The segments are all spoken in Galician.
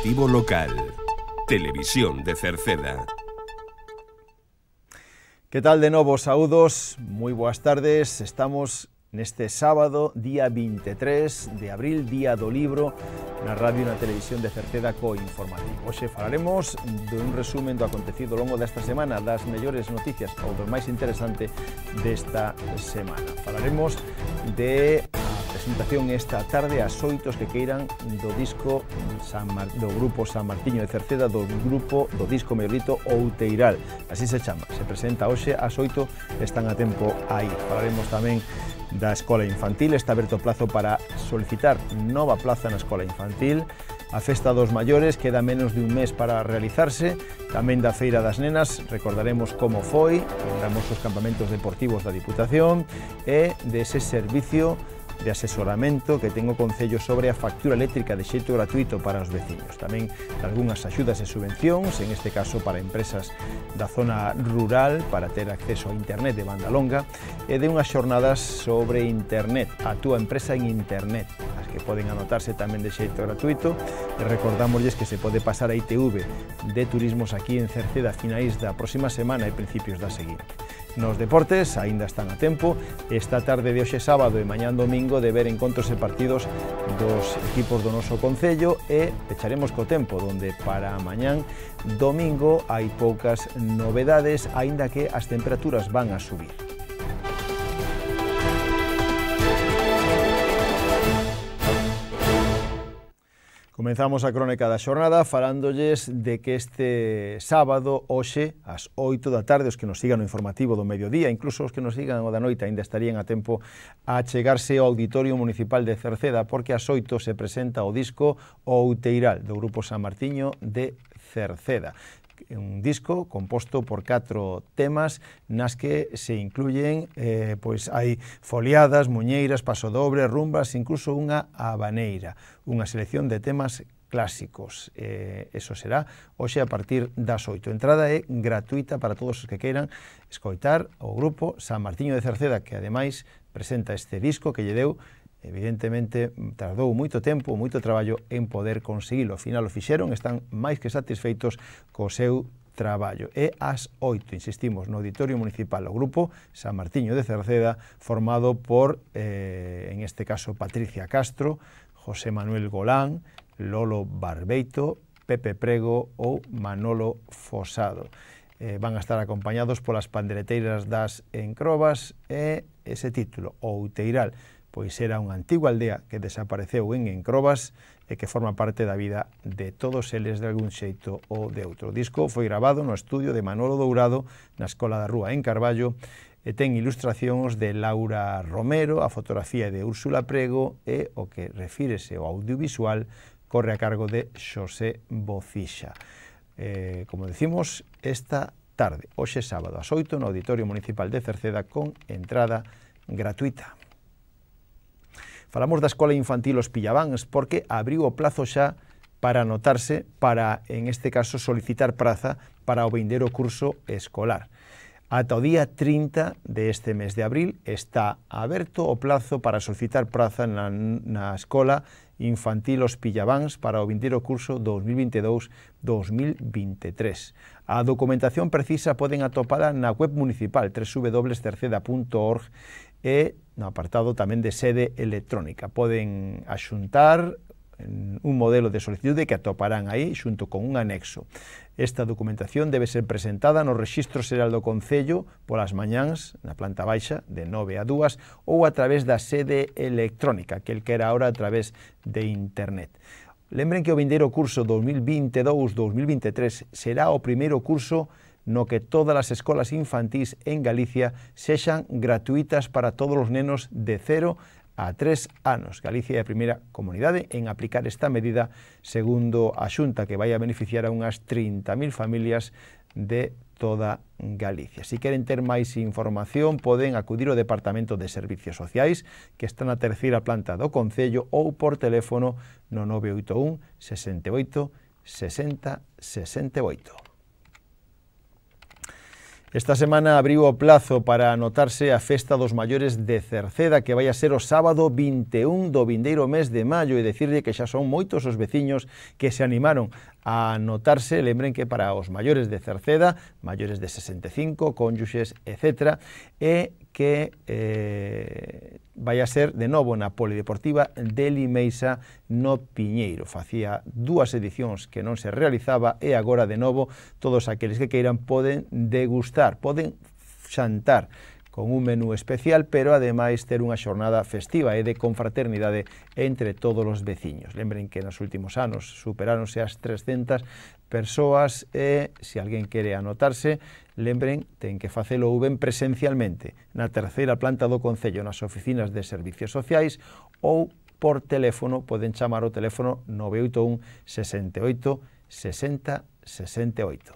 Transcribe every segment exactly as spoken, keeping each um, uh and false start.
Informativo local. Televisión de Cerceda. Que tal de novo, saúdos, moi boas tardes. Estamos neste sábado, día veintitrés de abril, día do libro, na radio e na televisión de Cerceda co Informativo. Hoxe falaremos dun resumen do acontecido ao longo desta semana, das mellores noticias ou do máis interesante desta semana. Falaremos de presentación esta tarde ás oito que queiran do disco San Mar... do grupo San Martiño de Cerceda, do grupo do disco mellorito Outeiral, así se chama. Se presenta hoxe ás oito, están a tempo a ir. Falaremos tamén da Escola Infantil. Está aberto o plazo para solicitar nova plaza na Escola Infantil. A Festa dos Maiores queda menos de un mes para realizarse. Tamén da Feira das Nenas recordaremos como foi, lembramos os campamentos deportivos da Diputación e dese servicio de asesoramento que ten o Concello sobre a factura eléctrica de xeito gratuito para os veciños. Tamén de algunhas axudas e subvencións, en este caso para empresas da zona rural para ter acceso a internet de banda longa, e de unhas xornadas sobre internet, a túa empresa en internet, as que poden anotarse tamén de xeito gratuito, e recordámosles que se pode pasar a I T V de turismos aquí en Cerceda a finais da próxima semana e principios da seguinte. Nos deportes, aínda están a tempo, esta tarde de hoxe sábado e mañán domingo de ver encontros e partidos dos equipos do noso Concello, e pecharemos co tempo, donde para mañán domingo hai poucas novedades, aínda que as temperaturas van a subir. Comenzamos a crónica da xornada falándolles de que este sábado, hoxe, ás oito da tarde, os que nos sigan no informativo do mediodía, incluso os que nos sigan o da noite, ainda estarían a tempo a chegarse ao Auditorio Municipal de Cerceda, porque ás oito se presenta o disco Outeiral, do grupo San Martiño de Cerceda. Un disco composto por catro temas nas que se incluyen, eh, pois hai foliadas, muñeiras, pasodobre, rumbas, incluso unha habaneira, unha selección de temas clásicos. Eh, eso será hoxe a partir das oito. A entrada é gratuita para todos os que queiran escoitar o grupo San Martiño de Cerceda, que ademais presenta este disco que lle deu, evidentemente, tardou moito tempo, moito traballo en poder conseguilo. Ao final o fixeron, están máis que satisfeitos co seu traballo. E ás oito, insistimos, no Auditorio Municipal, o grupo San Martiño de Cerceda, formado por, eh, en este caso, Patricia Castro, José Manuel Golán, Lolo Barbeito, Pepe Prego ou Manolo Fosado. Eh, van a estar acompañados polas pandereteiras das Encrobas e ese título, Outeiral, pois era unha antigua aldea que desapareceu en Encrobas e que forma parte da vida de todos eles de algún xeito ou de outro. O disco foi grabado no estudio de Manolo Dourado na Escola da Rúa en Carballo e ten ilustracións de Laura Romero, a fotografía de Úrsula Prego e o que refírese ao audiovisual corre a cargo de Xosé Bocixa. Eh, como decimos, esta tarde, hoxe sábado, ás oito, no Auditorio Municipal de Cerceda, con entrada gratuita. Falamos da Escola Infantil Os Pillabáns porque abriu o plazo xa para anotarse para, en este caso, solicitar praza para o vindeiro curso escolar. Ata o día trinta deste mes de abril está aberto o plazo para solicitar praza na, na Escola Infantil Os Pillabáns para o vindeiro curso dos mil veintidós dos mil veintitrés. A documentación precisa poden atopala na web municipal w w w punto cerceda punto org e no apartado tamén de sede electrónica. Poden axuntar un modelo de solicitude que atoparán aí xunto con un anexo. Esta documentación debe ser presentada no Rexistro Xeral do Concello polas mañáns, na planta baixa, de nove a dúas, ou a través da sede electrónica, que el quera ahora a través de internet. Lembren que o vindeiro curso dos mil veintidós dos mil veintitrés será o primeiro curso no que todas as escolas infantís en Galicia sexan gratuitas para todos os nenos de cero a tres anos. Galicia é a primeira comunidade en aplicar esta medida, segundo a Xunta, que vai a beneficiar a unhas trinta mil familias de toda Galicia. Se queren ter máis información, poden acudir ao Departamento de Servicios Sociais, que está na terceira planta do Concello, ou por teléfono no nove oito un, sesenta e oito, sesenta, sesenta e oito. Esta semana abriu o plazo para anotarse a Festa dos Maiores de Cerceda, que vai a ser o sábado vinte e un do vindeiro mes de maio, e decirlle que xa son moitos os veciños que se animaron a anotarse. Lembren que para os maiores de Cerceda, maiores de sesenta e cinco, cónyuxes, etcétera, e que eh, vai a ser de novo na Polideportiva de Limeixa no Piñeiro. Facía dúas edicións que non se realizaba e agora de novo todos aqueles que queiran poden degustar, poden xantar con un menú especial, pero ademais ter unha xornada festiva e de confraternidade entre todos os veciños. Lembren que nos últimos anos superáronse as trescentas persoas e, se alguén quere anotarse, lembren, ten que facelo ou ben presencialmente na terceira planta do Concello, nas oficinas de Servicios Sociais, ou por teléfono, poden chamar o teléfono nove oito un, sesenta e oito, sesenta, sesenta e oito.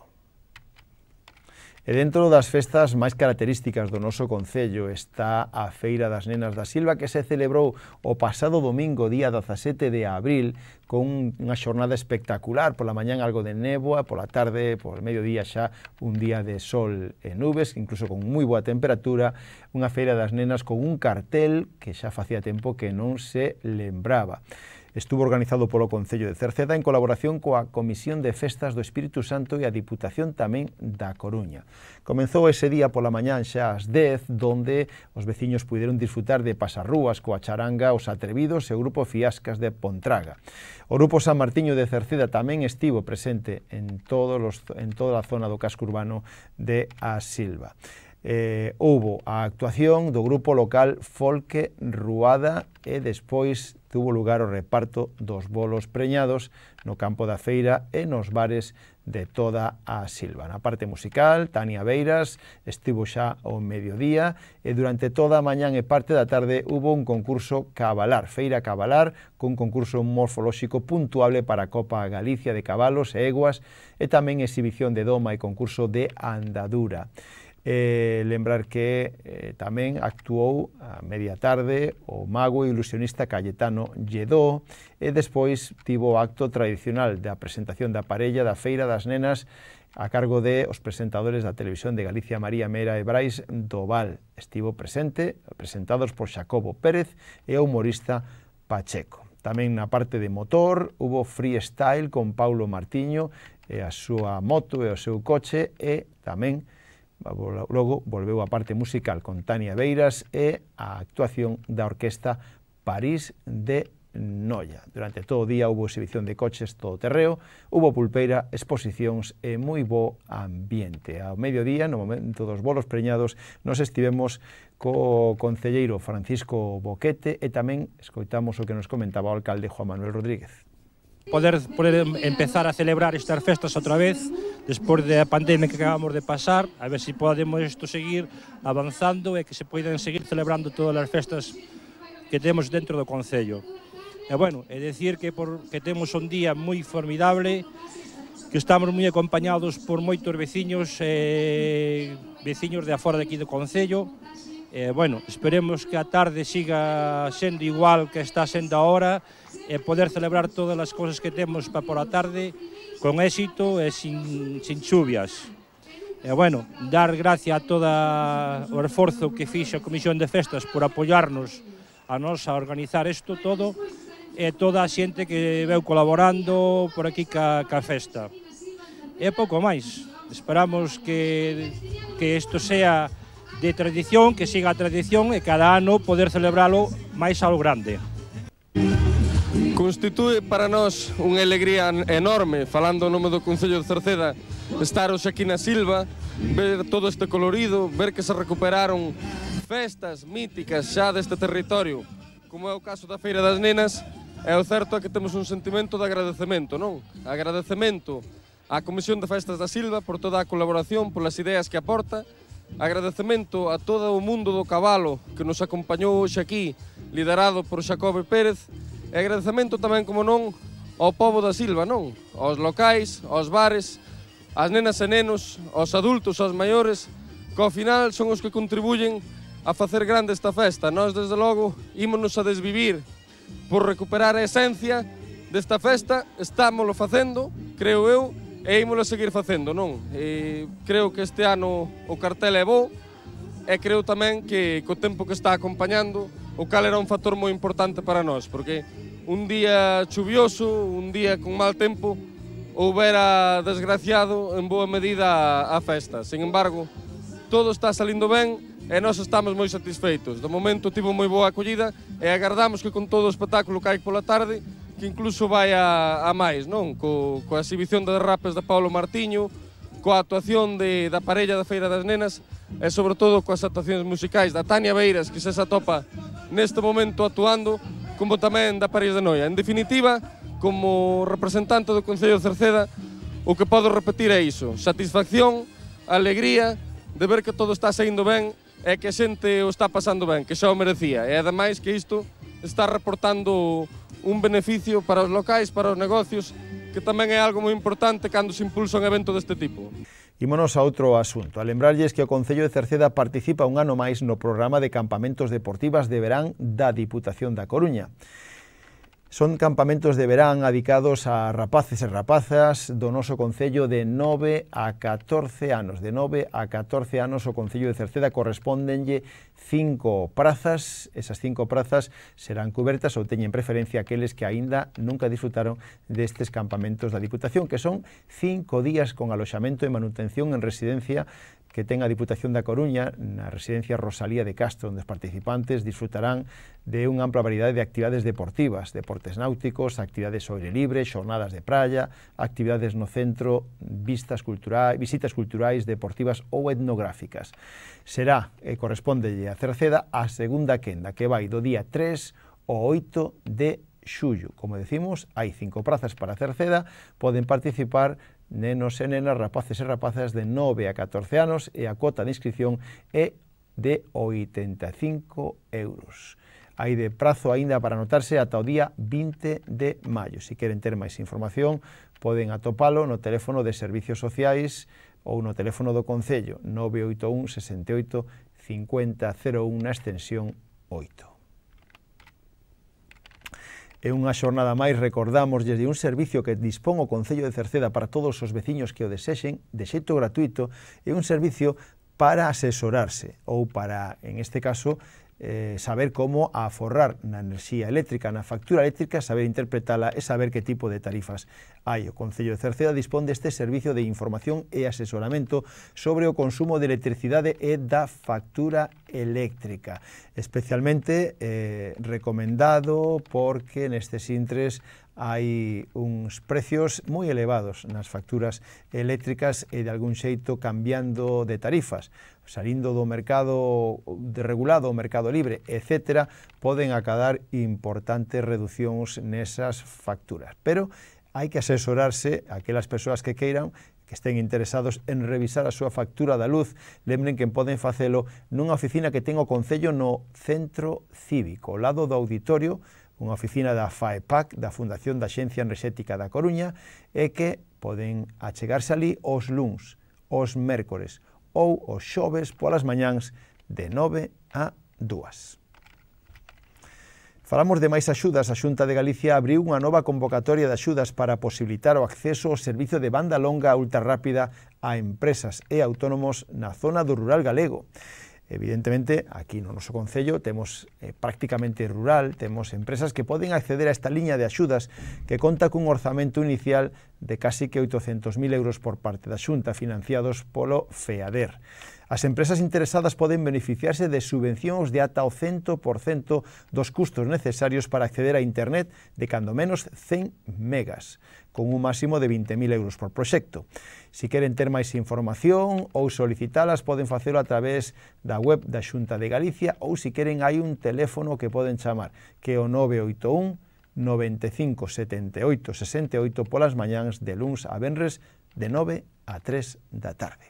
E dentro das festas máis características do noso Concello está a Feira das Nenas da Silva, que se celebrou o pasado domingo, día dezasete de abril, con unha xornada espectacular. Pola mañán algo de néboa, pola tarde, por mediodía xa un día de sol e nubes, incluso con moi boa temperatura, unha feira das nenas con un cartel que xa facía tempo que non se lembraba. Estuvo organizado polo Concello de Cerceda en colaboración coa Comisión de Festas do Espírito Santo e a Diputación tamén da Coruña. Comenzou ese día pola mañán xa ás dez, donde os veciños puderon disfrutar de pasarrúas coa charanga Os Atrevidos e o grupo Fiascas de Pontraga. O grupo San Martiño de Cerceda tamén estivo presente en, todos los, en toda a zona do casco urbano de A Silva. Eh, houbo a actuación do grupo local Folque Ruada e despois tuvo lugar o reparto dos bolos preñados no campo da feira e nos bares de toda a Silva. Na parte musical, Tania Beiras estivo xa ao mediodía e durante toda a mañán e parte da tarde hubo un concurso cabalar, Feira Cabalar, cun concurso morfolóxico puntuable para a Copa Galicia de cabalos e eguas e tamén exhibición de doma e concurso de andadura. Eh, lembrar que eh, tamén actuou a media tarde o mago e ilusionista Cayetano Lledó e despois tivo o acto tradicional da presentación da parella da Feira das Nenas a cargo de os presentadores da Televisión de Galicia, María Mera e Brais Doval. Estivo presente, presentados por Xacobo Pérez e o humorista Pacheco. Tamén na parte de motor hubo freestyle con Paulo Martiño e a súa moto e o seu coche e tamén logo volveu a parte musical con Tania Beiras e a actuación da orquesta París de Noia. Durante todo o día houve exhibición de coches todo terreo, houve pulpeira, exposicións e moi bo ambiente. Ao mediodía, no momento dos bolos preñados, nos estivemos co concelleiro Francisco Boquete e tamén escoitamos o que nos comentaba o alcalde Juan Manuel Rodríguez. Poder, poder empezar a celebrar estas festas outra vez, despois da pandemia que acabamos de pasar, a ver se si podemos isto seguir avanzando e que se poidan seguir celebrando todas as festas que temos dentro do Concello. E bueno, é dicir que, por, que temos un día moi formidable, que estamos moi acompañados por moitos veciños e veciños de afora de aquí do Concello. E bueno, esperemos que a tarde siga sendo igual que está sendo ahora e poder celebrar todas as cousas que temos para por a tarde con éxito e sin, sin chuvias. E bueno, dar gracia a todo o esforzo que fixe a Comisión de Festas por apoiarnos a nos a organizar isto todo e toda a xente que veu colaborando por aquí ca, ca festa. E pouco máis. Esperamos que, que isto sea de tradición, que siga a tradición e cada ano poder celebralo máis ao grande. Constitúe para nós unha alegría enorme, falando o nome do Concello de Cerceda, estar hoxe aquí na Silva, ver todo este colorido, ver que se recuperaron festas míticas xa deste territorio, como é o caso da Feira das Nenas. E o certo é que temos un sentimento de agradecemento, non? Agradecemento á Comisión de Festas da Silva por toda a colaboración, polas ideas que aporta. Agradecemento a todo o mundo do cabalo que nos acompañou hoxe aquí, liderado por Xacobo Pérez, e agradecemento tamén, como non, ao pobo da Silva, non? Aos locais, aos bares, ás nenas e nenos, aos adultos, aos maiores, que ao final son os que contribuyen a facer grande esta festa. Nós, desde logo, ímonos a desvivir por recuperar a esencia desta festa, estámoslo facendo, creo eu, e ímolo seguir facendo, non? E creo que este ano o cartel é bo, e creo tamén que co tempo que está acompañando, o cal era un factor moi importante para nós, porque un día chuvioso, un día con mal tempo, houbera desgraciado en boa medida a festa. Sin embargo, todo está salindo ben e nós estamos moi satisfeitos. De momento tivo moi boa acollida e agardamos que con todo o espectáculo que hai pola tarde, que incluso vai a, a máis, non? Co, coa exhibición de derrapes de Paulo Martiño, coa actuación de, da parella da Feira das Nenas e sobre todo coas actuacións musicais da Tania Beiras, que se se atopa neste momento actuando, como tamén da París de Noia. En definitiva, como representante do Concello de Cerceda, o que podo repetir é iso: satisfacción, alegría de ver que todo está saindo ben e que a xente o está pasando ben, que xa o merecía. E ademais que isto está reportando un beneficio para os locais, para os negocios, que tamén é algo moi importante cando se impulsa un evento deste tipo. Ímonos a outro asunto. A lembrarlles que o Concello de Cerceda participa un ano máis no programa de campamentos deportivas de verán da Diputación da Coruña. Son campamentos de verán adicados a rapaces e rapazas do noso Concello de nove a catorce anos. De nove a catorce anos o Concello de Cerceda correspóndenlle cinco prazas. Esas cinco prazas serán cubertas ou teñen preferencia aqueles que aínda nunca disfrutaron destes campamentos da Diputación, que son cinco días con aloxamento e manutención en residencia que ten a Diputación da Coruña, na residencia Rosalía de Castro, onde os participantes disfrutarán de unha ampla variedade de actividades deportivas, deportes náuticos, actividades ao aire libre, xornadas de praia, actividades no centro, vistas culturais, visitas culturais, deportivas ou etnográficas. Será, e correspóndelle a Cerceda, a segunda quenda, que vai do día tres ao oito de xullo. Como decimos, hai cinco prazas para Cerceda, poden participar nenos e nenas, rapaces e rapazas de nove a catorce anos e a cuota de inscripción é de oitenta e cinco euros. Hai de prazo aínda para anotarse ata o día vinte de maio. Se queren ter máis información, poden atopalo no teléfono de Servicios Sociais ou no teléfono do Concello nove oito un, sesenta e oito, cincuenta, cero un na extensión oito. É unha xornada máis, recordamos desde un servicio que dispón o Concello de Cerceda para todos os veciños que o desexen, de xeito gratuito, é un servicio para asesorarse ou para, en este caso, eh, saber como aforrar na enerxía eléctrica, na factura eléctrica, saber interpretala e saber que tipo de tarifas hai. O Concello de Cerceda dispón deste servicio de información e asesoramento sobre o consumo de electricidade e da factura eléctrica, especialmente eh, recomendado porque nestes intres hai uns precios moi elevados nas facturas eléctricas e de algún xeito cambiando de tarifas, salindo do mercado regulado, o mercado libre, etcétera, poden acadar importantes reducións nesas facturas. Pero hai que asesorarse a aquelas persoas que queiran, que estén interesados en revisar a súa factura da luz. Lembren que poden facelo nunha oficina que ten o Concello no Centro Cívico, ao lado do auditorio, unha oficina da FAEPAC, da Fundación da Xencia Enerxética da Coruña, e que poden achegarse ali os luns, os mércores ou os xoves polas mañáns de nove a dúas. Falamos de máis axudas. A Xunta de Galicia abriu unha nova convocatoria de axudas para posibilitar o acceso ao servizo de banda longa ultrarrápida a empresas e autónomos na zona do rural galego. Evidentemente, aquí no noso Concello temos eh, prácticamente rural, temos empresas que poden acceder a esta liña de axudas que conta cun orzamento inicial de casi que oitocentos mil euros por parte da Xunta, financiados polo FEADER. As empresas interesadas poden beneficiarse de subvencións de ata o cento por cento dos custos necesarios para acceder a internet de cando menos cen megas, con un máximo de vinte mil euros por proxecto. Se queren ter máis información ou solicitalas, poden facelo a través da web da Xunta de Galicia, ou se queren hai un teléfono que poden chamar, que é o nove oito un, noventa e cinco, setenta e oito, sesenta e oito polas mañáns de luns a venres de nove a tres da tarde.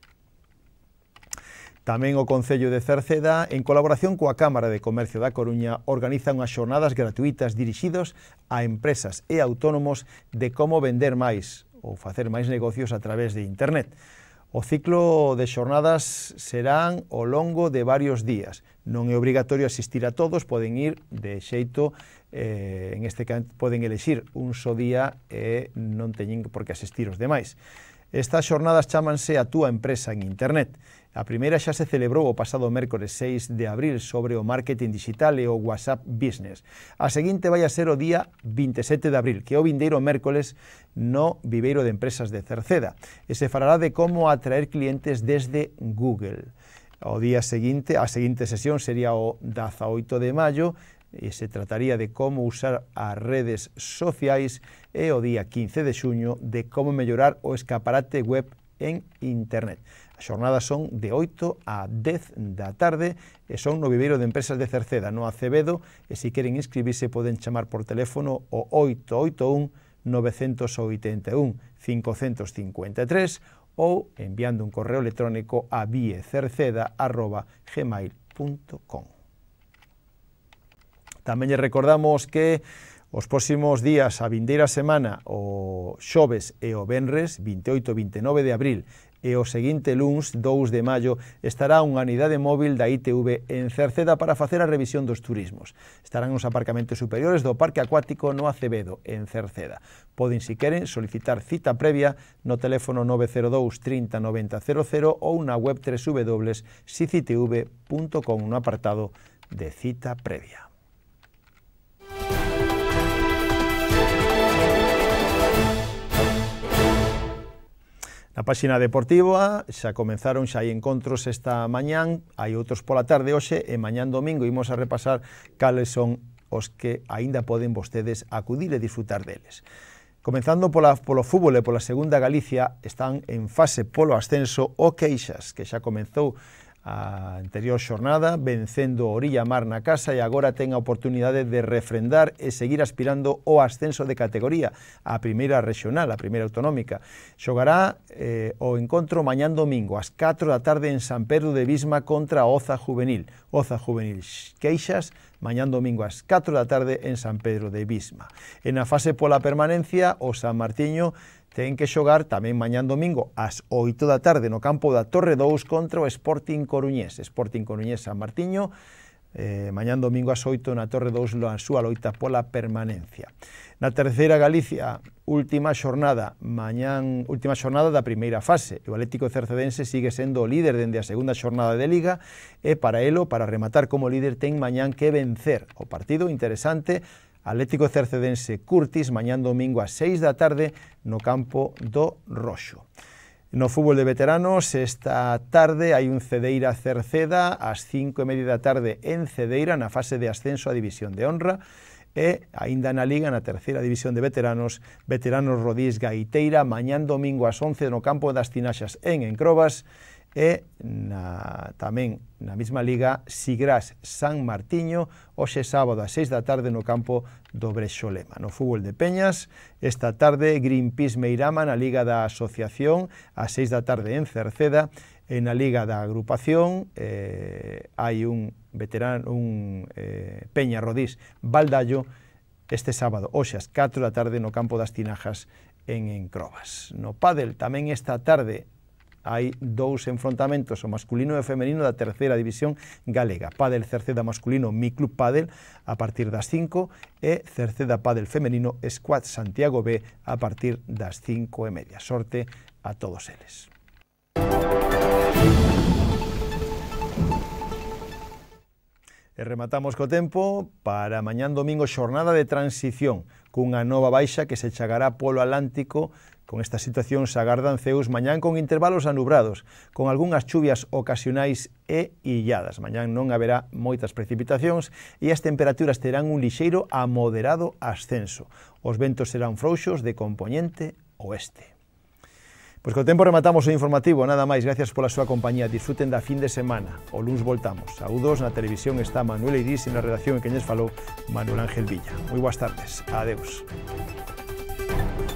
Tamén o Concello de Cerceda, en colaboración coa Cámara de Comercio da Coruña, organiza unhas xornadas gratuitas dirixidos a empresas e autónomos de como vender máis ou facer máis negocios a través de internet. O ciclo de xornadas serán ao longo de varios días. Non é obrigatorio asistir a todos, poden ir de xeito, eh, en este caso poden elexir un só día e non teñen por que asistir os demais. Estas xornadas chámanse A túa empresa en Internet. A primeira xa se celebrou o pasado mércores seis de abril sobre o marketing digital e o WhatsApp Business. A seguinte vai a ser o día vinte e sete de abril, que é o vindeiro mércores no Viveiro de Empresas de Cerceda, e se falará de como atraer clientes desde Google. O día seguinte, a seguinte sesión sería o dezaoito de maio, e se trataría de como usar as redes sociais, e o día quince de xuño de como mellorar o escaparate web en Internet. As xornadas son de oito a dez da tarde e son no Viveiro de Empresas de Cerceda, no Acevedo, e se queren inscribirse poden chamar por teléfono o oito oito un, nove oito un, cinco cinco tres ou enviando un correo electrónico a viecerceda arroba gmail punto com. Tamén lle recordamos que os próximos días, a vindeira semana, o xoves e o venres, vinte e oito e vinte e nove de abril, e o seguinte luns, dous de maio, estará unha unidade móvil da I T V en Cerceda para facer a revisión dos turismos. Estarán nos aparcamentos superiores do Parque Acuático no Acevedo, en Cerceda. Poden, si queren, solicitar cita previa no teléfono nove cero dous, trinta, noventa, cero cero ou na web w w w punto sicitv punto com no apartado de cita previa. Na páxina deportiva xa comenzaron, xa hai encontros esta mañán, hai outros pola tarde hoxe e mañán domingo imos a repasar cales son os que aínda poden vostedes acudir e disfrutar deles. Comenzando pola, polo fútbol e pola segunda Galicia, están en fase polo ascenso o Queixas, que xa comenzou a anterior xornada, vencendo o Orilla Mar na casa e agora ten a oportunidade de refrendar e seguir aspirando ao ascenso de categoría, a primeira regional, a primeira autonómica. Xogará eh, o encontro mañán domingo, ás catro da tarde en San Pedro de Visma contra Oza Juvenil. Oza Juvenil Queixas, mañán domingo ás catro da tarde en San Pedro de Visma. En a fase pola permanencia, o San Martiño ten que xogar tamén mañán domingo ás oito da tarde no campo da Torre dous contra o Sporting Coruñés. Sporting Coruñés San Martiño, eh, mañán domingo ás oito na Torre dous na súa loita pola permanencia. Na terceira Galicia, última xornada, mañán, última xornada da primeira fase. O Atlético Cercedense sigue sendo o líder dende a segunda xornada de Liga e para elo, para rematar como líder, ten mañán que vencer. O partido interesante, Atlético Cercedense Curtis, mañán domingo ás seis da tarde no campo do Roxo. No fútbol de veteranos, esta tarde hai un Cedeira Cerceda ás cinco e media da tarde en Cedeira na fase de ascenso a División de Honra e aínda na Liga, na terceira división de veteranos, Veteranos Rodís Gaiteira, mañán domingo ás once no campo das Tinaxas en Encrobas e na, tamén na mesma liga Sigrás San Martiño hoxe sábado ás seis da tarde no campo do Brexolema. No fútbol de Peñas, esta tarde Greenpeace Meirama na Liga da Asociación ás seis da tarde en Cerceda e na Liga da Agrupación eh, hai un veterano, un eh, Peña Rodís Baldallo este sábado hoxe ás catro da tarde no campo das Tinajas en Encrobas. No pádel tamén esta tarde hai dous enfrontamentos, o masculino e o femenino da terceira división galega. Pádel Cerceda masculino, Mi Club Pádel, a partir das cinco, e Cerceda Pádel femenino, Squad Santiago B, a partir das cinco e media. Sorte a todos eles. E rematamos co tempo para mañán domingo, xornada de transición, cunha nova baixa que se chegará polo Atlántico. Con esta situación se agardan ceus mañán con intervalos anubrados, con algunhas chuvias ocasionais e illadas. Mañán non haberá moitas precipitacións e as temperaturas terán un lixeiro a moderado ascenso. Os ventos serán frouxos de compoñente oeste. Pois co tempo rematamos o informativo, nada máis, gracias pola súa compañía, disfruten da fin de semana, o luns voltamos. Saúdos, na televisión está Manuel Eirís e na redacción en que lles falou Manuel Ángel Villa. Moi boas tardes, adeus.